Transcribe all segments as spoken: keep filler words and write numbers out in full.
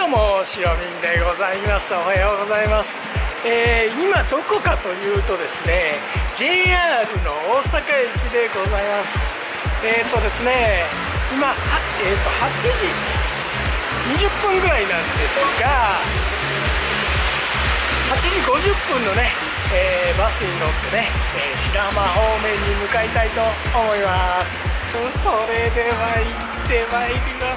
どうも、しおみんでございます。おはようございます。えー、今どこかというとですね、ジェイアール の大阪駅でございます。えーとですね、今は、えーとはちじにじゅっぷんぐらいなんですが、はちじごじゅっぷんのね、えー、バスに乗ってね、えー、白浜方面に向かいたいと思います。それでは行ってまいります。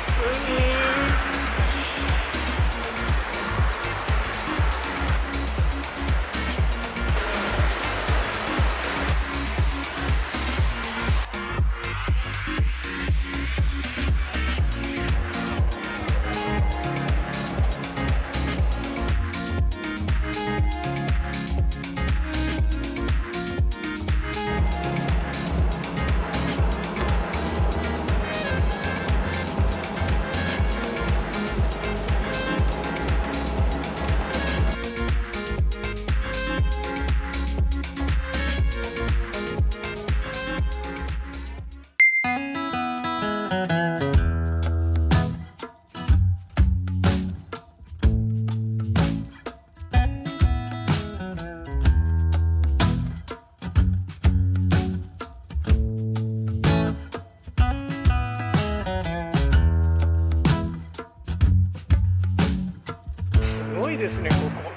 すごいですね、ここ。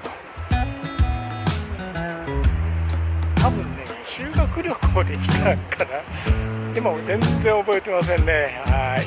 多分ね、修学旅行で来たかな。でも全然覚えてませんね。はい。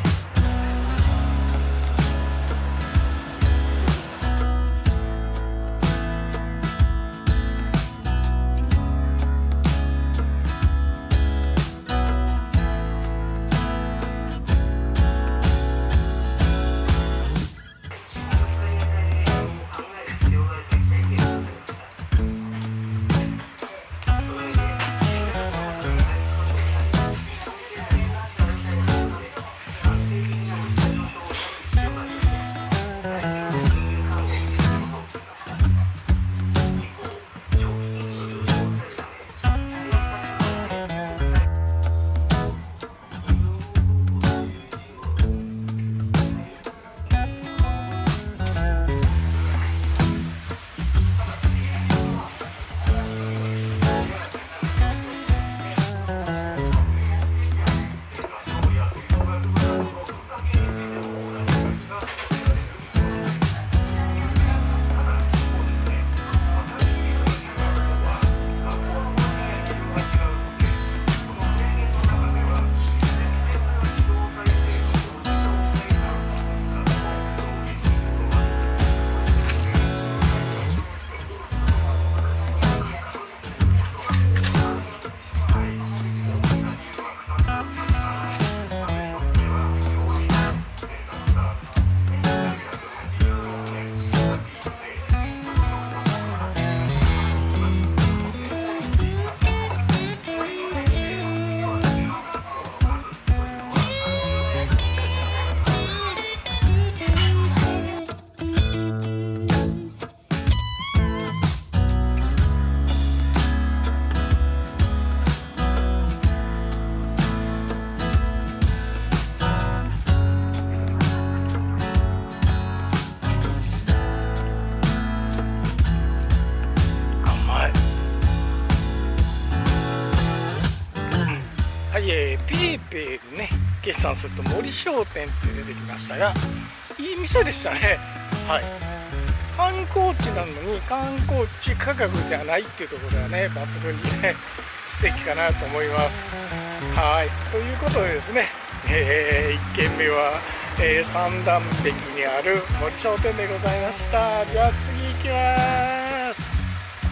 えー、ペイペイでね決算すると森商店って出てきましたが、いい店でしたね。はい、観光地なのに観光地価格じゃないっていうところがね抜群にね素敵かなと思います。はい、ということでですね、えー、いっけんめは、えー、三段壁にある森商店でございました。じゃあ次行きます。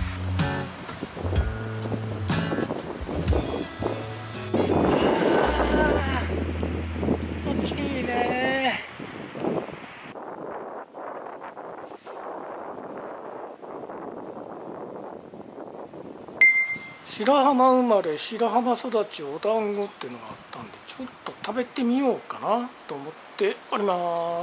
白浜生まれ白浜育ちお団子っていうのがあったんで、ちょっと食べてみようかなと思っております。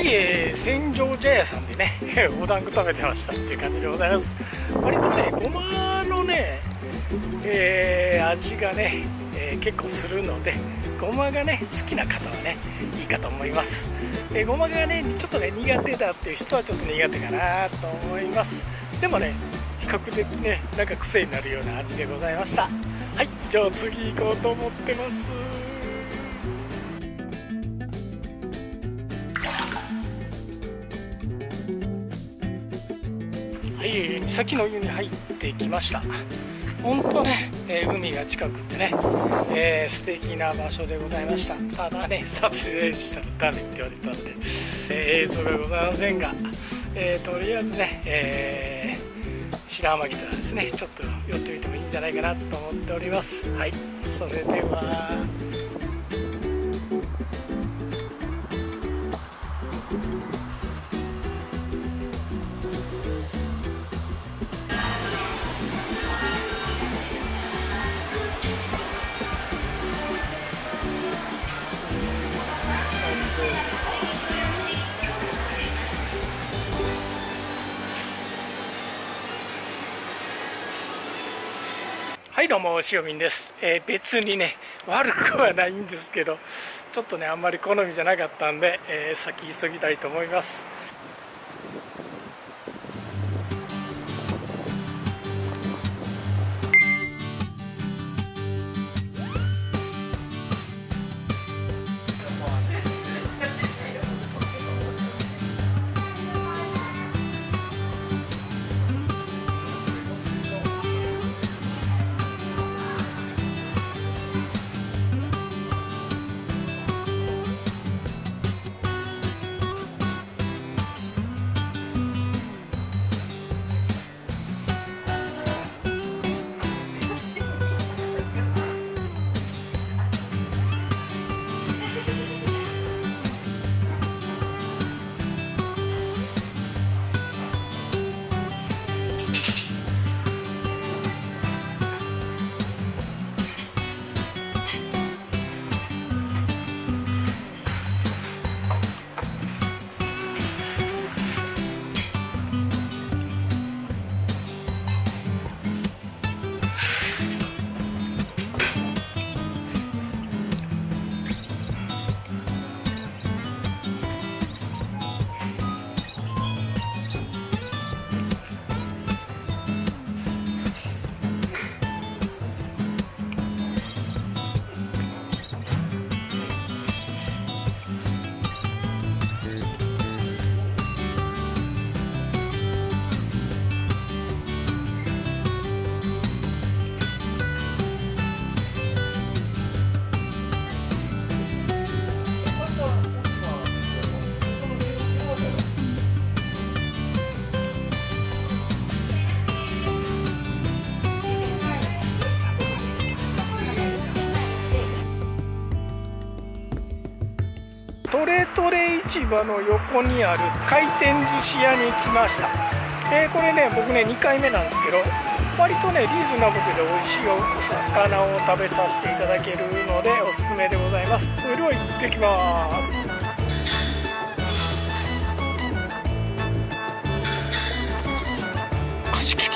えー、千畳茶屋さんでねお団子食べてましたっていう感じでございます。割とねごまのね、えー、味がね、えー、結構するので、ごまがね好きな方はねいいかと思います。えー、ごまがねちょっとね苦手だっていう人はちょっと苦手かなと思います。でもね比較的ねなんか癖になるような味でございました。はい、じゃあ次行こうと思ってます。はい、岬の湯に入ってきました。本当ね、えー、海が近くてね、えー、素敵な場所でございました。ただね撮影したらダメって言われたんで、えー、映像がございませんが、えー、とりあえずね、えー、白浜来たらですねちょっと寄ってみてもいいんじゃないかなと思っております。はい、それでははい、どうもしおみんです。えー、別にね悪くはないんですけど、ちょっとねあんまり好みじゃなかったんで、えー、先急ぎたいと思います。トレトレ市場の横にある回転寿司屋に来ました。えー、これね僕ねにかいめなんですけど、割とねリーズナブルで美味しいお魚を食べさせていただけるのでおすすめでございます。それでは行ってきます。貸し切り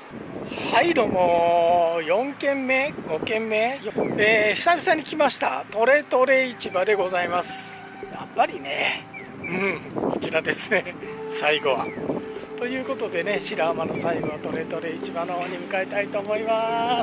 はいどうも、よんけんめごけんめ、えー、久々に来ましたトレトレ市場でございます。やっぱりね、うんこちらですね、最後はということでね、白浜の最後はトレトレ市場の方に向かいたいと思います。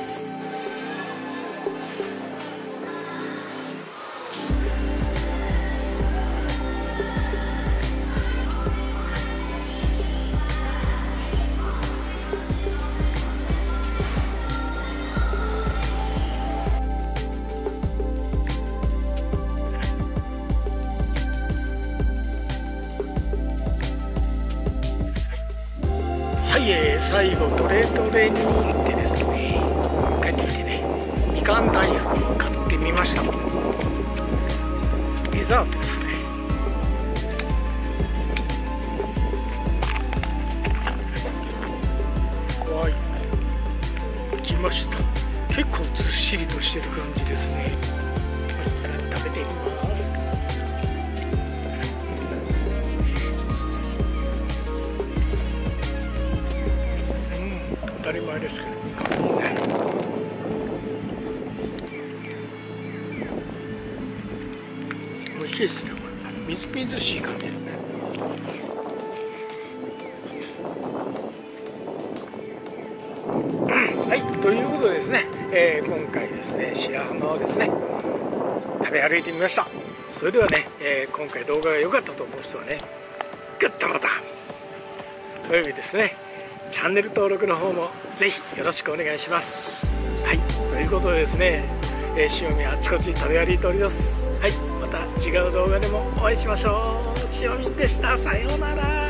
はい、えー、最後トレトレに行ってですね、帰ってきてね、みかん大福を買ってみました。デザートですね。はい、来ました。結構ずっしりとしてる感じですね。そしたら食べてみます。当たり前ですけど、いい感じですね。美味しいですね。これみずみずしい感じですね。はい、ということでですね、えー、今回ですね、白浜をですね食べ歩いてみました。それではね、えー、今回動画が良かったと思う人はね、グッドボタンおよびですねチャンネル登録の方もぜひよろしくお願いします。はい、ということでですね、えー、塩見あちこち食べ歩いております。はい、また違う動画でもお会いしましょう。塩見でした。さようなら。